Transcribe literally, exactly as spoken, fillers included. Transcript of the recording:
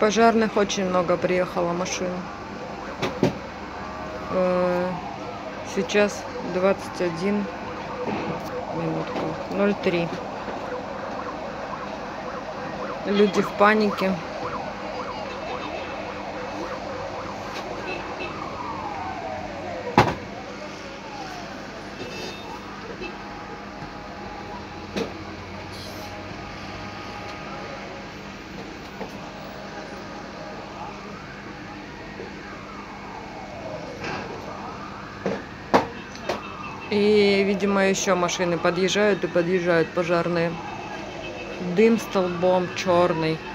Пожарных очень много приехало машин. Сейчас двадцать один минутку ноль три. Люди в панике. И, видимо, еще машины подъезжают и подъезжают пожарные. Дым столбом черный.